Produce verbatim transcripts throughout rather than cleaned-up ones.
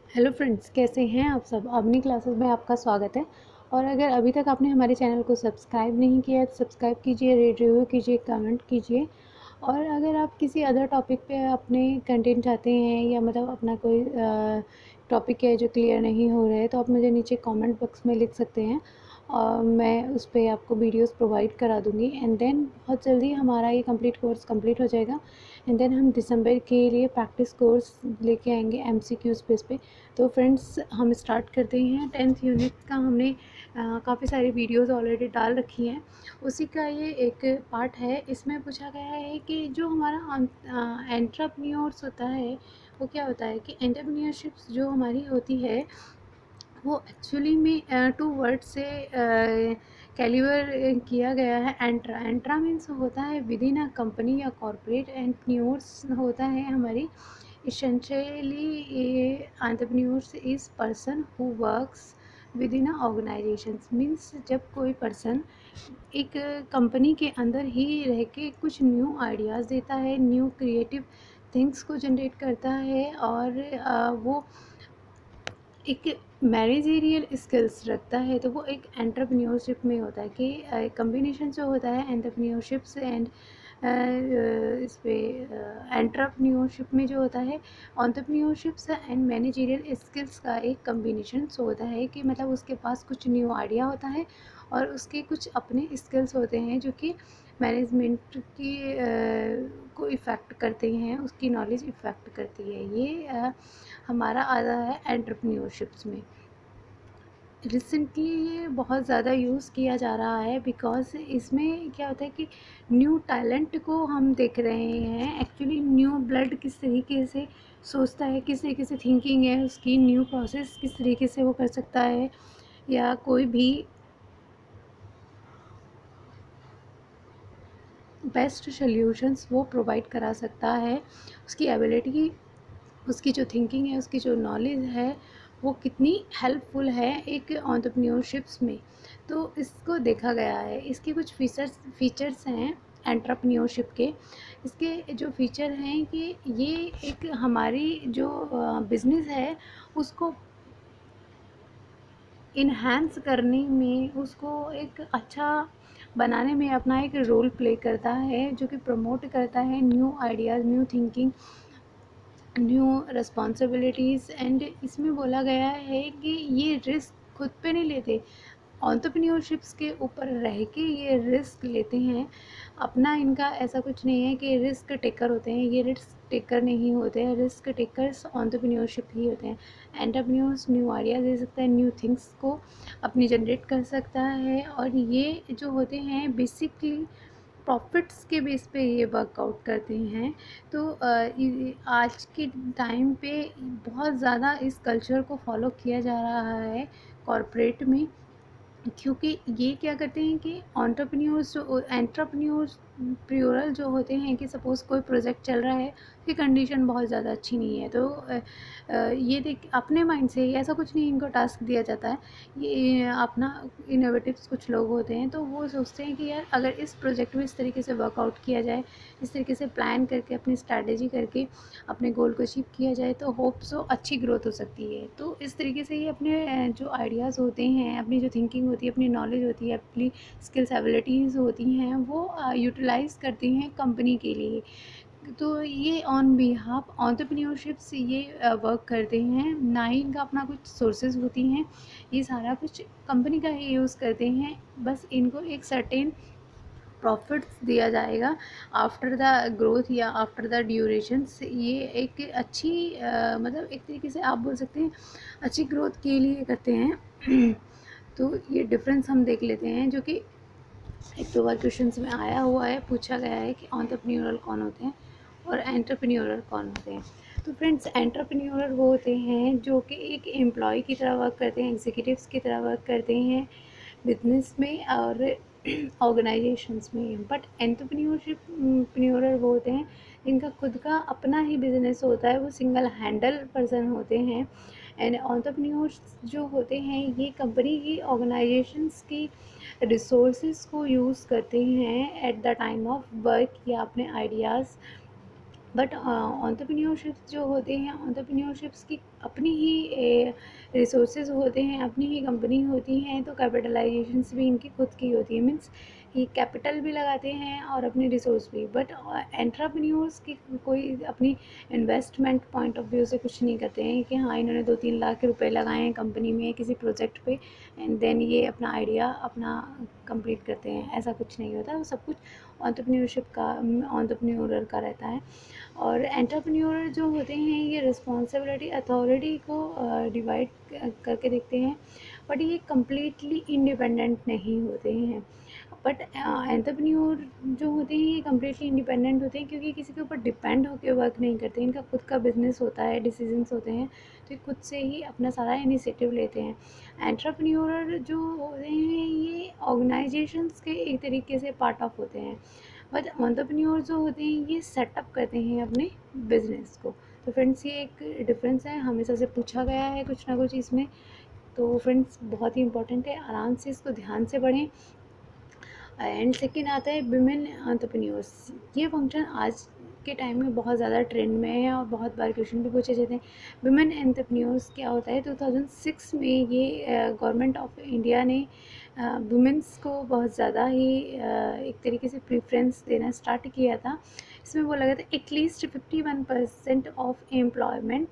Hello friends, कैसे हैं आप सब। अपनी क्लासेस में आपका स्वागत है। और अगर अभी तक आपने हमारे चैनल को सब्सक्राइब नहीं किया है तो सब्सक्राइब कीजिए, रेट रिव्यू कीजिए, कमेंट कीजिए। और अगर आप किसी अदर टॉपिक पे अपने कंटेंट चाहते हैं या मतलब अपना कोई टॉपिक है जो क्लियर नहीं हो रहा है तो आप मुझे नीचे कमेंट बॉक्स में लिख सकते हैं और मैं उस पर आपको वीडियोस प्रोवाइड करा दूँगी। एंड देन बहुत जल्दी हमारा ये कंप्लीट कोर्स कंप्लीट हो जाएगा। एंड देन हम दिसंबर के लिए प्रैक्टिस कोर्स लेके आएंगे एमसीक्यूज़ बेस पे। तो फ्रेंड्स, हम स्टार्ट करते हैं। टेंथ यूनिट का हमने काफ़ी सारी वीडियोस ऑलरेडी डाल रखी हैं, उसी का ये एक पार्ट है। इसमें पूछा गया है कि जो हमारा एंटरप्रेन्योर्स होता है वो क्या होता है कि एंटरप्रेन्योरशिप्स जो हमारी होती है वो एक्चुअली में टू वर्ड से कैलिबर किया गया है। एंट्रा एंट्रा मीन्स होता है विद इन अ कंपनी या कॉरपोरेट। एंटरप्रेन्योर्स होता है हमारी essentially entrepreneurs is person who works within a organizations। Means जब कोई पर्सन एक कंपनी के अंदर ही रह के कुछ न्यू आइडियाज़ देता है, न्यू क्रिएटिव थिंग्स को जनरेट करता है और आ, वो एक मैनेजरियल स्किल्स रखता है, तो वो एक एंटरप्रेन्योरशिप में होता है कि कम्बिनेशन जो होता है एंटरप्रेन्योरशिप्स एंड इस पे एंटरप्रेन्योरशिप में जो होता है एंटरप्रेन्योरशिप्स एंड मैनेजरियल स्किल्स का एक कम्बिनेशन होता है कि मतलब उसके पास कुछ न्यू आइडिया होता है और उसके कुछ अपने स्किल्स होते हैं जो कि मैनेजमेंट की uh, को इफ़ेक्ट करते हैं, उसकी नॉलेज इफ़ेक्ट करती है। ये uh, हमारा आता है एंटरप्रेन्योरशिप्स में। रिसेंटली ये बहुत ज़्यादा यूज़ किया जा रहा है बिकॉज़ इसमें क्या होता है कि न्यू टैलेंट को हम देख रहे हैं। एक्चुअली न्यू ब्लड किस तरीके से सोचता है, किस तरीके से थिंकिंग है उसकी, न्यू प्रोसेस किस तरीके से वो कर सकता है या कोई भी बेस्ट सॉल्यूशंस वो प्रोवाइड करा सकता है। उसकी एबिलिटी, उसकी जो थिंकिंग है, उसकी जो नॉलेज है वो कितनी हेल्पफुल है एक एंटरप्रेन्योरशिप्स में। तो इसको देखा गया है। इसके कुछ फीचर्स फीचर्स हैं एंटरप्रेन्योरशिप के। इसके जो फीचर हैं कि ये एक हमारी जो बिज़नेस है उसको इन्हांस करने में, उसको एक अच्छा बनाने में अपना एक रोल प्ले करता है, जो कि प्रमोट करता है new ideas, new thinking, new responsibilities. And इसमें बोला गया है कि ये रिस्क खुद पे नहीं लेते, एंटरप्रेन्योरशिप्स के ऊपर रह के ये रिस्क लेते हैं। अपना इनका ऐसा कुछ नहीं है कि रिस्क टेकर होते हैं, ये रिस्क टेकर नहीं होते हैं। रिस्क टेकर्स एंटरप्रेन्योरशिप ही होते हैं। एंटरप्रेन्योर्स न्यू आइडियाज़ दे सकता है, न्यू थिंग्स को अपनी जनरेट कर सकता है और ये जो होते हैं बेसिकली प्रॉफिट्स के बेस पे ये वर्कआउट करते हैं। तो आज के टाइम पे बहुत ज़्यादा इस कल्चर को फॉलो किया जा रहा है कॉरपोरेट में, क्योंकि ये क्या करते हैं कि एंटरप्रेन्योर्स जो एंटरप्रेन्योर्स प्रियोरल जो होते हैं कि सपोज़ कोई प्रोजेक्ट चल रहा है, उसकी कंडीशन बहुत ज़्यादा अच्छी नहीं है, तो ये देख अपने माइंड से ऐसा कुछ नहीं इनको टास्क दिया जाता है। ये अपना इनोवेटिव्स कुछ लोग होते हैं तो वो सोचते हैं कि यार अगर इस प्रोजेक्ट में इस तरीके से वर्कआउट किया जाए, इस तरीके से प्लान करके अपनी स्ट्रैटेजी करके अपने गोल को अचीव किया जाए तो होप सो अच्छी ग्रोथ हो सकती है। तो इस तरीके से ये अपने जो आइडियाज़ होते हैं, अपनी जो थिंकिंग होती है, अपनी नॉलेज होती है, अपनी स्किल्स एबिलिटीज़ होती हैं, वो यूटिलाइज़ करती हैं कंपनी के लिए। तो ये ऑन बिहाफ एंटरप्रेन्योरशिप्स ये वर्क करते हैं, ना ही इनका अपना कुछ सोर्सेज होती हैं। ये सारा कुछ कंपनी का ही यूज़ करते हैं, बस इनको एक सर्टेन प्रॉफिट्स दिया जाएगा आफ्टर द ग्रोथ या आफ्टर द ड्यूरेशंस। ये एक अच्छी आ, मतलब एक तरीके से आप बोल सकते हैं अच्छी ग्रोथ के लिए करते हैं। तो ये डिफरेंस हम देख लेते हैं, जो कि एक दो बार क्वेश्चंस में आया हुआ है, पूछा गया है कि एंटरप्रेन्योरल कौन होते हैं और एंटरप्रेन्योरल कौन होते हैं। तो फ्रेंड्स, एंटरप्रेन्योरल वो होते हैं जो कि एक एम्प्लॉय की तरह वर्क करते हैं, एग्जीक्यूटिव्स की तरह वर्क करते हैं बिजनेस में और ऑर्गेनाइजेशंस में। बट एंटरप्रेन्योरशिप प्रेन्योरल वो होते हैं जिनका खुद का अपना ही बिजनेस होता है, वो सिंगल हैंडल पर्सन होते हैं। एंड एंटरप्रेन्योर्स जो होते हैं ये कंपनी की, ऑर्गेनाइजेशंस की रिसोर्सेज को यूज़ करते हैं at the time of work या अपने आइडियाज़ बट एंटरप्रेन्योरशिप्स जो होते हैं, एंटरप्रेन्योरशिप्स की अपनी ही रिसोर्सेज होते हैं, अपनी ही कंपनी होती हैं, तो कैपिटलाइजेशंस भी इनकी खुद की होती है। मीन्स ये कैपिटल भी लगाते हैं और अपनी रिसोर्स भी। बट एंटरप्रेन्योर्स की कोई अपनी इन्वेस्टमेंट पॉइंट ऑफ व्यू से कुछ नहीं करते हैं कि हाँ इन्होंने दो तीन लाख रुपए लगाए हैं कंपनी में किसी प्रोजेक्ट पे एंड देन ये अपना आइडिया अपना कंप्लीट करते हैं, ऐसा कुछ नहीं होता। वो सब कुछ एंटरप्रेन्योरशिप का एंटरप्रेन्योरर का रहता है। और एंटरप्रेन्योर जो होते हैं ये रिस्पॉन्सिबिलिटी अथॉरिटी को डिवाइड करके देखते हैं, बट ये कम्प्लीटली इंडिपेंडेंट नहीं होते हैं। बट एंटरप्रेन्योर जो होते हैं ये कम्प्लीटली इंडिपेंडेंट होते हैं, क्योंकि किसी के ऊपर डिपेंड होकर वर्क नहीं करते, इनका खुद का बिजनेस होता है, डिसीजंस होते हैं, तो ये खुद से ही अपना सारा इनिशिएटिव लेते हैं। एंटरप्रेन्योर जो होते हैं ये ऑर्गेनाइजेशंस के एक तरीके से पार्ट ऑफ होते हैं। बट एंटरप्रेन्योर जो होते हैं ये सेटअप करते हैं अपने बिजनेस को। तो फ्रेंड्स ये एक डिफरेंस है, हमेशा से पूछा गया है कुछ ना कुछ इसमें। तो फ्रेंड्स बहुत ही इंपॉर्टेंट है, आराम से इसको ध्यान से पढ़ें। एंड सेकेंड आता है विमेन एंटरप्रेन्योर्स। ये फंक्शन आज के टाइम में बहुत ज़्यादा ट्रेंड में है और बहुत बार क्वेश्चन भी पूछे जाते हैं। विमेन एंटरप्रेन्योर्स क्या होता है, टू थाउजेंड सिक्स में ये गवर्नमेंट ऑफ इंडिया ने वुमेंस को बहुत ज़्यादा ही uh, एक तरीके से प्रेफरेंस देना स्टार्ट किया था। इसमें बोला गया था at least fifty one percent of employment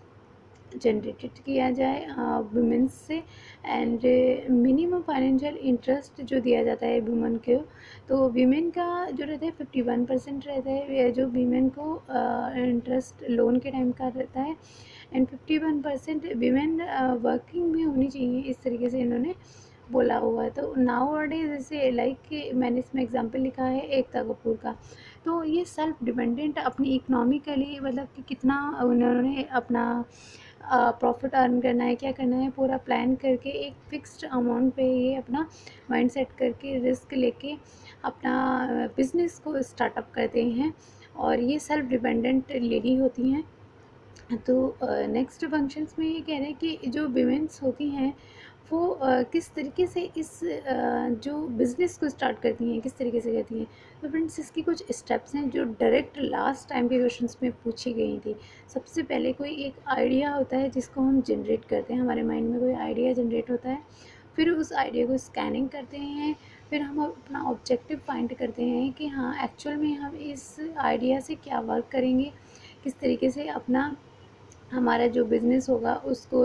generated किया जाए वुमेंस से एंड मिनिमम फाइनेंशियल इंटरेस्ट जो दिया जाता है वुमेन को, तो वीमेन का जो रहता है फिफ्टी वन परसेंट रहता है जो वीमेन को इंटरेस्ट uh, लोन के टाइम का रहता है and fifty one percent women working भी होनी चाहिए, इस तरीके से इन्होंने बोला हुआ है। तो नाउ डेज जैसे लाइक मैंने इसमें एग्जांपल लिखा है एकता कपूर का, तो ये सेल्फ डिपेंडेंट अपनी इकोनॉमिकली मतलब कि कितना उन्होंने अपना प्रॉफिट अर्न करना है, क्या करना है, पूरा प्लान करके एक फिक्स्ड अमाउंट पे ये अपना माइंड सेट करके रिस्क लेके अपना बिजनेस को स्टार्टअप करते हैं और ये सेल्फ डिपेंडेंट लेडी होती हैं। तो नेक्स्ट फंक्शंस में ये कह रहे हैं कि जो विमेंस होती हैं वो uh, किस तरीके से इस uh, जो बिज़नेस को स्टार्ट करती हैं किस तरीके से करती हैं। तो फ्रेंड्स इसकी कुछ स्टेप्स हैं जो डायरेक्ट लास्ट टाइम के क्वेश्चंस में पूछी गई थी। सबसे पहले कोई एक आइडिया होता है जिसको हम जनरेट करते हैं, हमारे माइंड में कोई आइडिया जनरेट होता है, फिर उस आइडिया को स्कैनिंग करते हैं, फिर हम अपना ऑब्जेक्टिव फाइंड करते हैं कि हाँ एक्चुअल में हम इस आइडिया से क्या वर्क करेंगे, किस तरीके से अपना हमारा जो बिज़नेस होगा उसको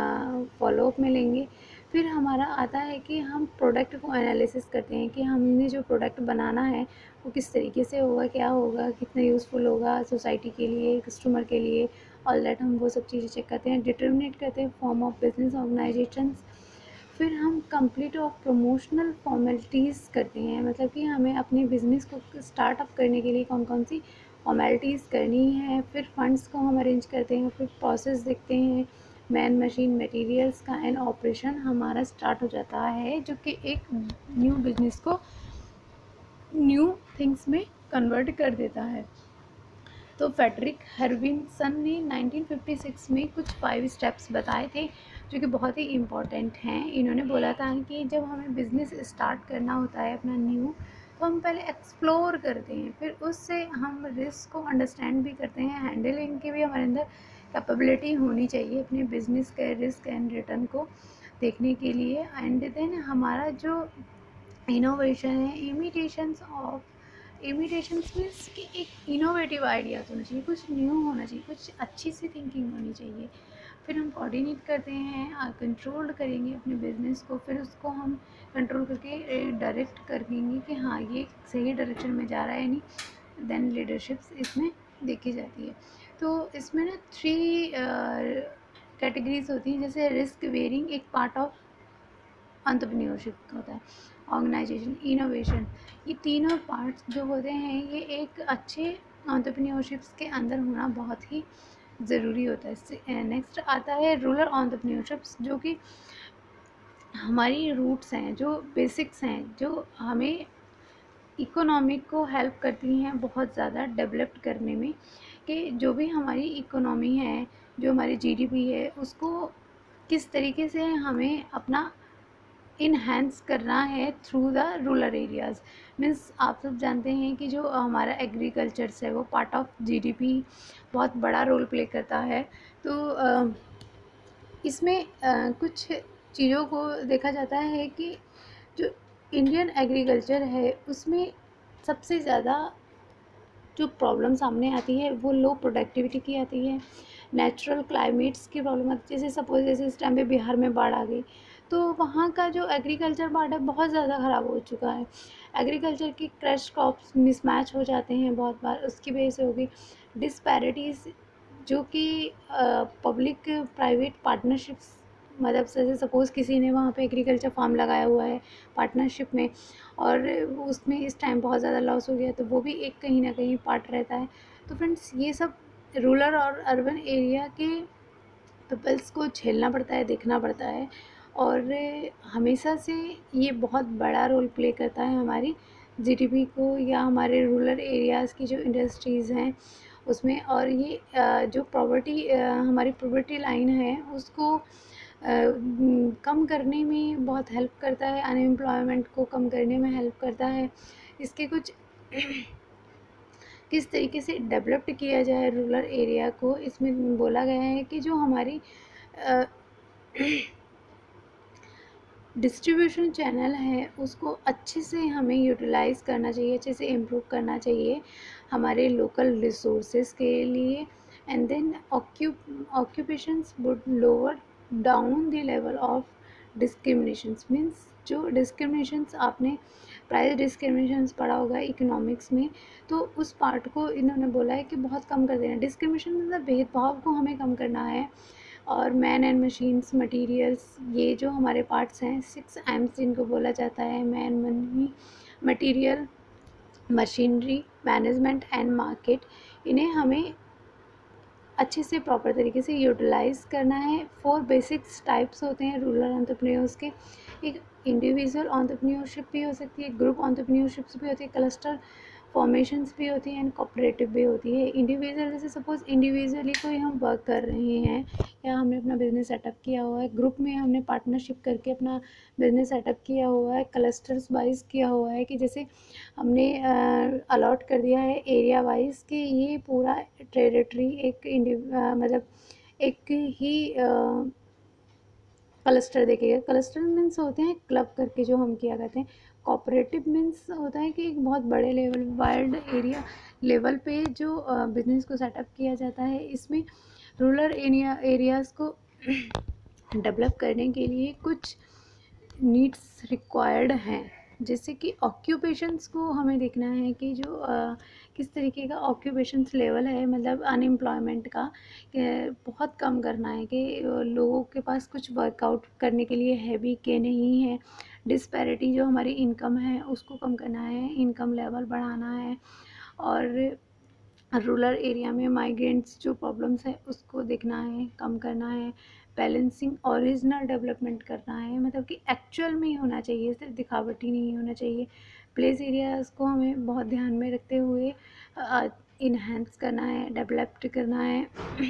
फॉलोअप में लेंगे। फिर हमारा आता है कि हम प्रोडक्ट को एनालिसिस करते हैं कि हमने जो प्रोडक्ट बनाना है वो किस तरीके से होगा, क्या होगा, कितना यूज़फुल होगा सोसाइटी के लिए, कस्टमर के लिए, ऑल दैट हम वो सब चीज़ें चेक करते हैं, डिटर्मिनेट करते हैं फॉर्म ऑफ बिजनेस ऑर्गेनाइजेशंस। फिर हम कंप्लीट ऑफ प्रमोशनल फॉर्मेलिटीज़ करते हैं, मतलब कि हमें अपने बिज़नेस को स्टार्टअप करने के लिए कौन कौन सी फॉर्मेलिटीज़ करनी है। फिर फंड्स को हम अरेंज करते हैं, फिर प्रोसेस देखते हैं, मैन मशीन मटेरियल्स का एंड ऑपरेशन हमारा स्टार्ट हो जाता है, जो कि एक न्यू बिजनेस को न्यू थिंग्स में कन्वर्ट कर देता है। तो फ्रेडरिक हर्विनसन ने नाइनटीन फिफ्टी सिक्स में कुछ फाइव स्टेप्स बताए थे जो कि बहुत ही इम्पॉर्टेंट हैं। इन्होंने बोला था कि जब हमें बिज़नेस स्टार्ट करना होता है अपना न्यू, तो हम पहले एक्सप्लोर करते हैं, फिर उससे हम रिस्क को अंडरस्टैंड भी करते हैं, हैंडलिंग की भी हमारे अंदर कैपेबिलिटी होनी चाहिए अपने बिज़नेस के रिस्क एंड रिटर्न को देखने के लिए। एंड देन हमारा जो इनोवेशन है, इमिटेशंस ऑफ इमिटेशंस मीन्स कि एक इनोवेटिव आइडियाज़ होना चाहिए, कुछ न्यू होना चाहिए, कुछ अच्छी सी थिंकिंग होनी चाहिए। फिर हम कोऑर्डिनेट करते हैं, कंट्रोल करेंगे अपने बिज़नेस को, फिर उसको हम कंट्रोल करके डायरेक्ट कर देंगे कि हाँ ये सही डायरेक्शन में जा रहा है, यानी देन लीडरशिप्स इसमें देखी जाती है। तो इसमें ना थ्री कैटेगरीज होती हैं, जैसे रिस्क वेयरिंग एक पार्ट ऑफ एंटरप्रेन्योरशिप होता है, ऑर्गेनाइजेशन, इनोवेशन, ये तीनों पार्ट्स जो होते हैं ये एक अच्छे एंटरप्रेन्योरशिप्स के अंदर होना बहुत ही ज़रूरी होता है। नेक्स्ट आता है रूरल एंटरप्रेन्योरशिप्स, जो कि हमारी रूट्स हैं, जो बेसिक्स हैं, जो हमें इकोनॉमिक को हेल्प करती हैं बहुत ज़्यादा डेवलप करने में, कि जो भी हमारी इकोनॉमी है, जो हमारी जीडीपी है, उसको किस तरीके से हमें अपना इन्हेंस करना है through the rural areas. Means आप सब जानते हैं कि जो हमारा एग्रीकल्चर्स है वो पार्ट ऑफ जीडीपी बहुत बड़ा रोल प्ले करता है। तो uh, इसमें uh, कुछ चीज़ों को देखा जाता है कि जो इंडियन एग्रीकल्चर है उसमें सबसे ज़्यादा जो प्रॉब्लम सामने आती है वो लो प्रोडक्टिविटी की आती है, नेचुरल क्लाइमेट्स की प्रॉब्लम आती है। जैसे सपोज जैसे इस टाइम पे बिहार में बाढ़ आ गई तो वहाँ का जो एग्रीकल्चर पार्ट है बहुत ज़्यादा ख़राब हो चुका है। एग्रीकल्चर की क्रश क्रॉप्स मिसमैच हो जाते हैं बहुत बार, उसकी वजह से होगी डिस्पैरिटीज़ जो कि पब्लिक प्राइवेट पार्टनरशिप्स, मतलब जैसे सपोज़ किसी ने वहाँ पे एग्रीकल्चर फार्म लगाया हुआ है पार्टनरशिप में और उसमें इस टाइम बहुत ज़्यादा लॉस हो गया तो वो भी एक कहीं ना कहीं पार्ट रहता है। तो फ्रेंड्स ये सब रूरल और अर्बन एरिया के पीपल्स को झेलना पड़ता है, देखना पड़ता है और हमेशा से ये बहुत बड़ा रोल प्ले करता है हमारी जीडीपी को या हमारे रूरल एरियाज़ की जो इंडस्ट्रीज़ हैं उसमें। और ये जो प्रॉपर्टी हमारी प्रॉपर्टी लाइन है उसको कम करने में बहुत हेल्प करता है, अनएम्प्लॉयमेंट को कम करने में हेल्प करता है। इसके कुछ किस तरीके से डेवलप्ड किया जाए रूरल एरिया को, इसमें बोला गया है कि जो हमारी डिस्ट्रीब्यूशन चैनल है उसको अच्छे से हमें यूटिलाइज़ करना चाहिए, अच्छे से इम्प्रूव करना चाहिए हमारे लोकल रिसोर्सेज के लिए। And then occupations would lower down the level of discriminations. Means जो डिस्क्रिमिनेशंस आपने प्राइस डिस्क्रिमिनेशंस पढ़ा होगा इकोनॉमिक्स में, तो उस पार्ट को इन्होंने बोला है कि बहुत कम कर देना। डिस्क्रिमिनेशन मतलब भेदभाव को हमें कम करना है। और मैन एंड मशीन्स मटेरियल्स, ये जो हमारे पार्ट्स हैं सिक्स एम्स जिनको बोला जाता है, man, money, material, machinery, management and market, इन्हें हमें अच्छे से प्रॉपर तरीके से यूटिलाइज़ करना है। फोर बेसिक्स टाइप्स होते हैं रूरल एंटरप्रेन्योर्स के। एक इंडिविजुअल एंटरप्रेन्योरशिप भी हो सकती है, ग्रुप एंटरप्रेन्योरशिप्स भी होती है, क्लस्टर फॉर्मेशंस भी होती हैं एंड कोऑपरेटिव भी होती है। इंडिविजुअल जैसे सपोज इंडिविजुअली कोई हम वर्क कर रहे हैं या हमने अपना बिजनेस सेटअप किया हुआ है, ग्रुप में हमने पार्टनरशिप करके अपना बिजनेस सेटअप किया हुआ है, क्लस्टर्स वाइज किया हुआ है कि जैसे हमने अलॉट कर दिया है एरिया वाइज कि ये पूरा टेरिटरी एक मतलब एक ही क्लस्टर देखेगा। क्लस्टर मीन्स होते हैं क्लब करके जो हम किया करते हैं। कोऑपरेटिव मीन्स होता है कि एक बहुत बड़े लेवल वाइल्ड एरिया लेवल पे जो बिजनेस को सेटअप किया जाता है। इसमें रूरल एरिया एरियाज़ को डेवलप करने के लिए कुछ नीड्स रिक्वायर्ड हैं, जैसे कि ऑक्यूपेशंस को हमें देखना है कि जो आ, किस तरीके का ऑक्यूपेशंस लेवल है, मतलब अनएम्प्लॉयमेंट का बहुत कम करना है कि लोगों के पास कुछ वर्कआउट करने के लिए है भी कि नहीं है। डिस्पैरिटी जो हमारी इनकम है उसको कम करना है, इनकम लेवल बढ़ाना है। और रूरल एरिया में माइग्रेंट्स जो प्रॉब्लम्स है उसको देखना है, कम करना है। बैलेंसिंग ओरिजिनल डेवलपमेंट करना है, मतलब कि एक्चुअल में ही होना चाहिए, सिर्फ दिखावटी नहीं होना चाहिए। प्लेस एरियाज़ को हमें बहुत ध्यान में रखते हुए इन्हेंस करना है, डेवलप्ड करना है।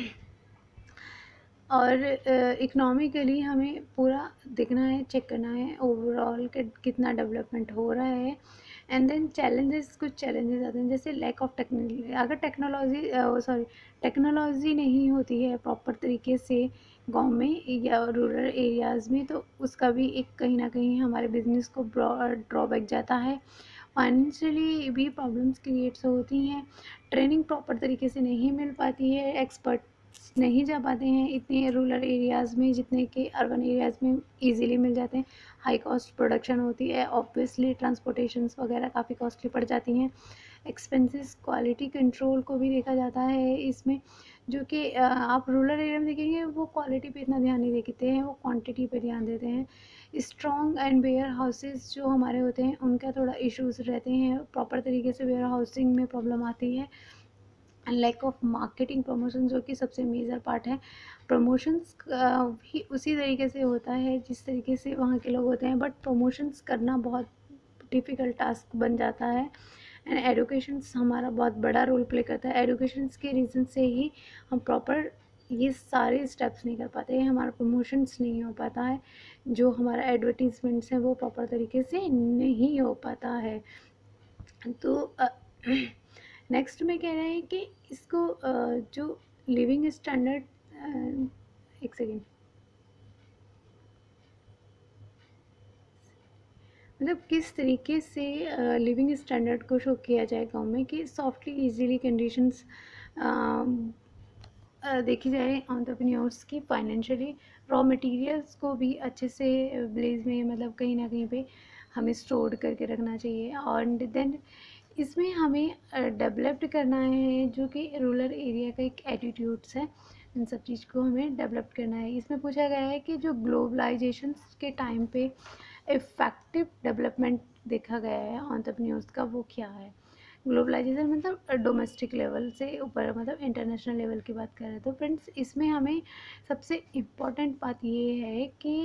और इकोनॉमिकली हमें पूरा देखना है, चेक करना है ओवरऑल कितना डेवलपमेंट हो रहा है। एंड देन चैलेंजेस, कुछ चैलेंजेस आते हैं जैसे लैक ऑफ टेक्नोलॉजी। अगर टेक्नोलॉजी सॉरी टेक्नोलॉजी नहीं होती है प्रॉपर तरीके से गांव में या रूरल एरियाज़ में, तो उसका भी एक कहीं ना कहीं हमारे बिजनेस को ड्रॉबैक जाता है। फाइनेंशियली भी प्रॉब्लम्स क्रिएट्स होती हैं, ट्रेनिंग प्रॉपर तरीके से नहीं मिल पाती है, एक्सपर्ट नहीं जा पाते हैं इतने रूरल एरियाज़ में जितने कि अर्बन एरियाज़ में इजीली मिल जाते हैं। हाई कॉस्ट प्रोडक्शन होती है, ऑब्वियसली ट्रांसपोर्टेशंस वगैरह काफ़ी कॉस्टली पड़ जाती हैं। एक्सपेंसेस, क्वालिटी कंट्रोल को भी देखा जाता है इसमें, जो कि आप रूरल एरिया में देखेंगे वो क्वालिटी पे इतना ध्यान नहीं देते हैं, वो क्वांटिटी पे ध्यान देते हैं। स्ट्रॉन्ग एंड वेयर हाउसेस जो हमारे होते हैं उनका थोड़ा इश्यूज़ रहते हैं, प्रॉपर तरीके से वेयर हाउसिंग में प्रॉब्लम आती है। लैक ऑफ मार्केटिंग प्रमोशन जो कि सबसे मेजर पार्ट है। प्रमोशंस भी उसी तरीके से होता है जिस तरीके से वहाँ के लोग होते हैं, बट प्रमोशंस करना बहुत डिफ़िकल्ट टास्क बन जाता है। एंड एडुकेशन हमारा बहुत बड़ा रोल प्ले करता है। एडुकेशन के रीज़न से ही हम प्रॉपर ये सारे स्टेप्स नहीं कर पाते, हमारा प्रमोशंस नहीं हो पाता है, जो हमारा एडवर्टीजमेंट्स हैं वो प्रॉपर तरीके से नहीं हो पाता है। तो नेक्स्ट में कह रहे हैं कि इसको uh, जो लिविंग स्टैंडर्ड, एक सेकेंड, मतलब किस तरीके से लिविंग uh, स्टैंडर्ड को शो किया जाए गाँव में कि सॉफ्टली इजीली कंडीशंस देखी जाए एंटरप्रेन्योर्स की, फाइनेंशियली रॉ मटेरियल्स को भी अच्छे से ब्लेज में, मतलब कहीं ना कहीं पे हमें स्टोर करके रखना चाहिए। और देन इसमें हमें डेवलप्ड करना है जो कि रूरल एरिया का एक एटीट्यूड्स है, इन सब चीज़ को हमें डेवलप करना है। इसमें पूछा गया है कि जो ग्लोबलाइजेशन के टाइम पे इफ़ेक्टिव डेवलपमेंट देखा गया है एंटरप्रेन्योर्स का, वो क्या है। ग्लोबलाइजेशन मतलब डोमेस्टिक लेवल से ऊपर, मतलब इंटरनेशनल लेवल की बात कर रहे हैं। तो फ्रेंड्स इसमें हमें सबसे इम्पॉर्टेंट बात ये है कि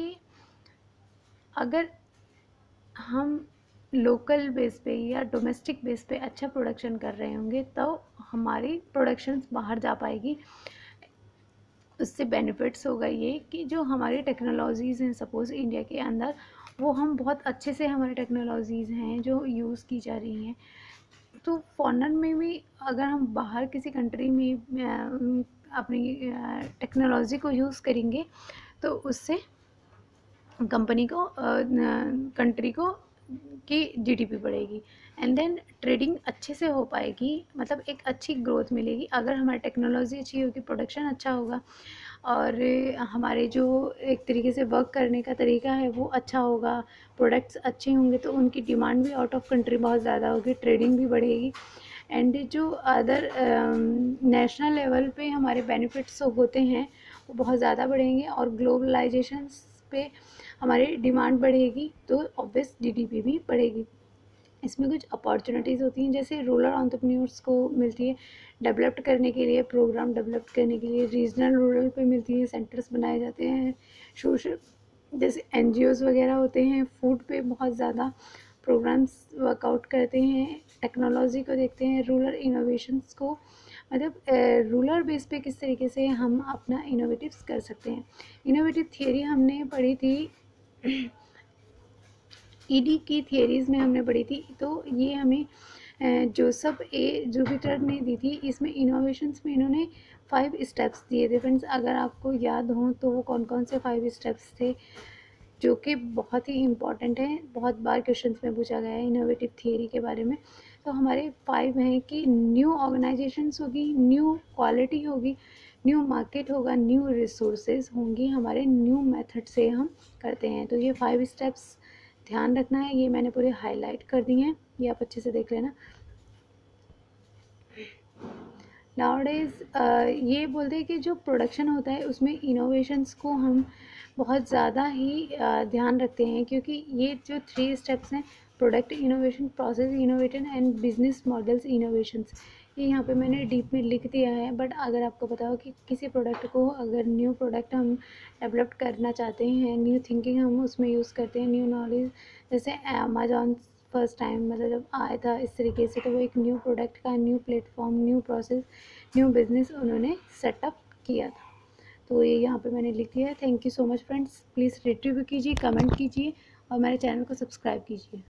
अगर हम लोकल बेस पे या डोमेस्टिक बेस पे अच्छा प्रोडक्शन कर रहे होंगे तो हमारी प्रोडक्शंस बाहर जा पाएगी। उससे बेनिफिट्स होगा ये कि जो हमारी टेक्नोलॉजीज़ हैं सपोज़ इंडिया के अंदर, वो हम बहुत अच्छे से, हमारी टेक्नोलॉजीज़ हैं जो यूज़ की जा रही हैं, तो फॉरेन में भी अगर हम बाहर किसी कंट्री में अपनी टेक्नोलॉजी को यूज़ करेंगे तो उससे कंपनी को, कंट्री को की जीडीपी बढ़ेगी, एंड देन ट्रेडिंग अच्छे से हो पाएगी, मतलब एक अच्छी ग्रोथ मिलेगी अगर हमारी टेक्नोलॉजी अच्छी होगी, प्रोडक्शन अच्छा होगा, और हमारे जो एक तरीके से वर्क करने का तरीका है वो अच्छा होगा, प्रोडक्ट्स अच्छे होंगे तो उनकी डिमांड भी आउट ऑफ कंट्री बहुत ज़्यादा होगी, ट्रेडिंग भी बढ़ेगी, एंड जो अदर नेशनल लेवल पे हमारे बेनिफिट्स होते हैं वो बहुत ज़्यादा बढ़ेंगे, और ग्लोबलाइजेशन पे हमारी डिमांड बढ़ेगी तो ऑब्वियस जीडीपी भी बढ़ेगी। इसमें कुछ अपॉर्चुनिटीज़ होती हैं जैसे रूरल एंटरप्रेन्योर्स को मिलती है डेवलप्ड करने के लिए, प्रोग्राम डेवलप करने के लिए, रीजनल रूरल पे मिलती है, सेंटर्स बनाए जाते हैं, सोशल जैसे एनजीओज़ वगैरह होते हैं, फूड पे बहुत ज़्यादा प्रोग्राम्स वर्कआउट करते हैं, टेक्नोलॉजी को देखते हैं, रूरल इनोवेशंस को, मतलब रूरल बेस पे किस तरीके से हम अपना इनोवेटिव्स कर सकते हैं। इनोवेटिव थियरी हमने पढ़ी थी, ईडी की थियरीज़ में हमने पढ़ी थी, तो ये हमें जोसेफ ए जुपिटर ने दी थी। इसमें इनोवेशंस में इन्होंने फाइव स्टेप्स दिए थे फ्रेंड्स, अगर आपको याद हों तो वो कौन कौन से फाइव स्टेप्स थे जो कि बहुत ही इम्पॉर्टेंट है, बहुत बार क्वेश्चंस में पूछा गया है इनोवेटिव थियरी के बारे में। तो हमारे फाइव हैं कि न्यू ऑर्गेनाइजेशंस होगी, न्यू क्वालिटी होगी, न्यू मार्केट होगा, न्यू रिसोर्सेज होंगी, हमारे न्यू मेथड से हम करते हैं। तो ये फाइव स्टेप्स ध्यान रखना है, ये मैंने पूरे हाईलाइट कर दिए हैं, ये आप अच्छे से देख लेना। नाउडेज ये बोलते हैं कि जो प्रोडक्शन होता है उसमें इनोवेशंस को हम बहुत ज़्यादा ही uh, ध्यान रखते हैं, क्योंकि ये जो थ्री स्टेप्स हैं, product innovation, process innovation and business models innovations, ये यहाँ पे मैंने डीप में लिख दिया है। बट अगर आपको पता हो कि किसी प्रोडक्ट को, अगर न्यू प्रोडक्ट हम डेवलप करना चाहते हैं, न्यू थिंकिंग हम उसमें यूज़ करते हैं, न्यू नॉलेज, जैसे अमेजॉन फर्स्ट टाइम मतलब जब आया था इस तरीके से, तो वो एक न्यू प्रोडक्ट का new platform, new process, new business उन्होंने सेटअप किया था। तो ये यहाँ पे मैंने लिख दिया है। Thank you so much friends, please retrieve कीजिए, कमेंट कीजिए और मेरे चैनल को सब्सक्राइब कीजिए।